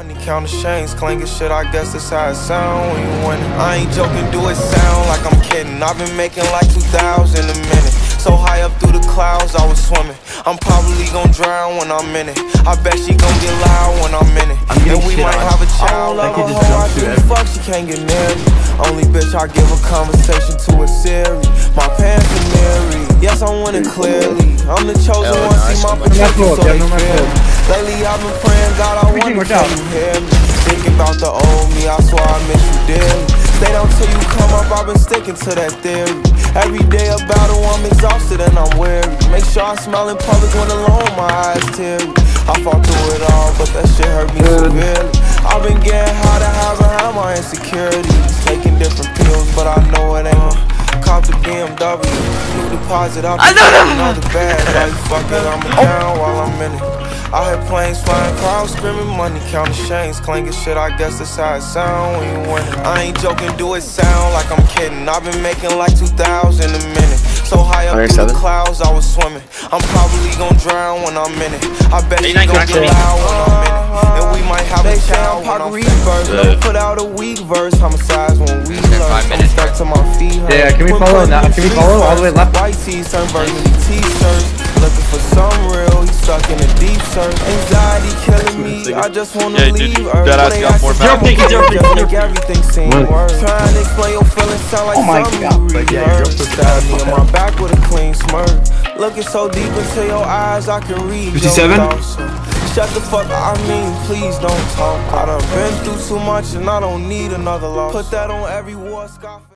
Money counting chains, clanking shit, I guess that's how it sound when you winning. I ain't joking, do it sound like I'm kidding. I've been making like 2,000 a minute. So high up through the clouds, I was swimming. I'm probably gon' drown when I'm in it. I bet she gon' get loud when I'm in it. And we might have a child. I don't love a hoe, I give a fuck, she can't get near me. Only bitch I give a conversation to a Siri. My pants are married, yes I'm winning clearly. I'm the chosen one, see my potential, so they feel me. Lately I've been praying, God, I wonder can you hear me. Thinking about the old me, I swear I miss you dearly. Stay down till you come up, I've been sticking to that theory. Every day a battle, I'm exhausted and I'm weary. Make sure I smile in public when alone, my eyes teary. I fought through it all, but that shit hurt me severely. I've been getting high to hide behind my insecurities. Taking different pills, but I know it ain't cop the BMW. New deposit, I'll be another bag. Like fuck it, I'm down while I'm in it. I hear planes flying, crowds screaming, money counting chains, clanking shit, I guess that's how it sound when you winning. I ain't joking, do it sound like I'm kidding. I've been making like 2,000 a minute. So high up through the clouds, I was swimming. I'm probably gon' drown when I'm in it. I bet she gon' get loud when I'm in it. And we might have a child when I'm reverse. Never put out a weak verse, homicides when we learn. I'm stuck to my feet. Yeah, can we follow now? Can we follow all the way left? White tees turn burgundy t-shirts. Looking for some real, he's stuck in a deep search. Anxiety killing me, I just wanna leave Earth. Deadass got more power. Make everything seem worse. Trying to explain your feelings sound like something you rehearsed. Stab me in my back with a clean smirk. Looking so deep into your eyes, I can read 57? your thoughts. Shut the fuck up, I mean, please don't talk. I done been through too much and I don't need another loss. Put that on every war scarf.